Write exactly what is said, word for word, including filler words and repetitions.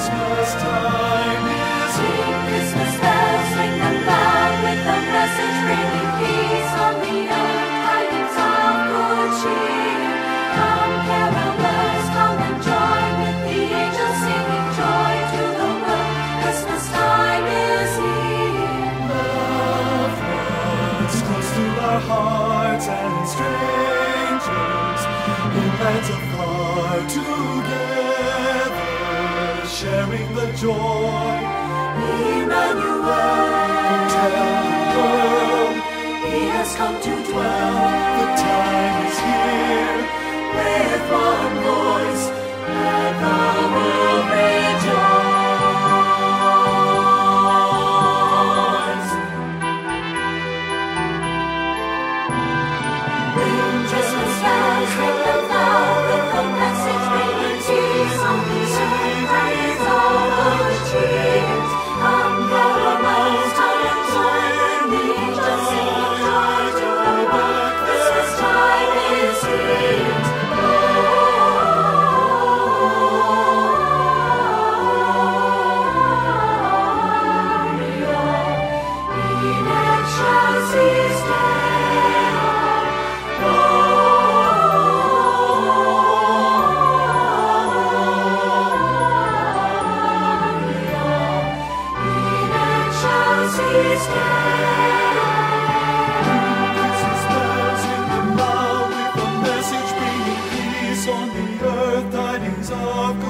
Christmas time is here. Christmas bells ring them loud with a message bringing peace on the earth, tidings of good cheer. Come carolers, come and join with the angels singing joy to the world. Christmas time is here. Loved ones close to our hearts and strangers in lands afar together, sharing the joy. Emmanuel, Tell the world He has come to dwell. the time is here. With one voice, let the world rejoice. Ring Christmas bells, ring them loud with a message bringing peace on the earth, tidings of good cheer. Come carolers, come and join with the angels singing joy to the world. Christmas time is here. Christmas bells ring them loud with a message bringing peace on the earth, tidings of good